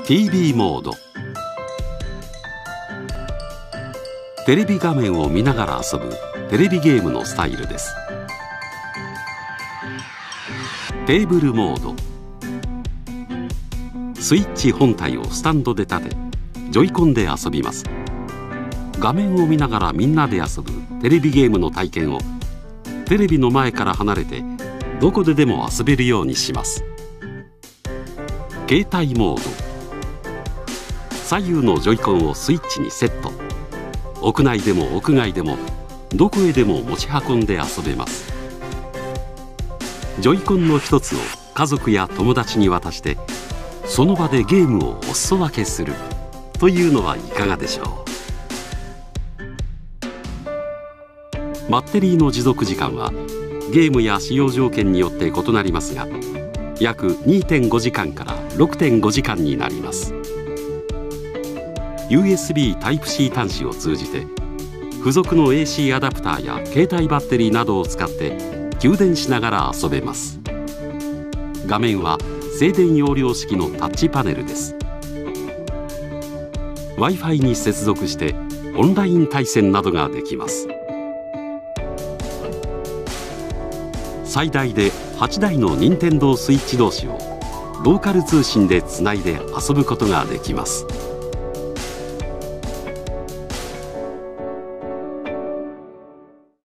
TV モード。テレビ画面を見ながら遊ぶテレビゲームのスタイルです。テーブルモード。スイッチ本体をスタンドで立て、ジョイコンで遊びます。画面を見ながらみんなで遊ぶテレビゲームの体験をテレビの前から離れてどこででも遊べるようにします。携帯モード。左右のジョイコンをスイッチにセット。屋内でも屋外でもどこへでも持ち運んで遊べます。ジョイコンの一つを家族や友達に渡してその場でゲームをお裾分けするというのはいかがでしょう。バッテリーの持続時間はゲームや使用条件によって異なりますが、約 2.5 時間から 6.5 時間になります。USB Type-C 端子を通じて付属の AC アダプターや携帯バッテリーなどを使って給電しながら遊べます。画面は静電容量式のタッチパネルです。 Wi-Fi に接続してオンライン対戦などができます。最大で8台の任天堂スイッチ同士をローカル通信でつないで遊ぶことができます。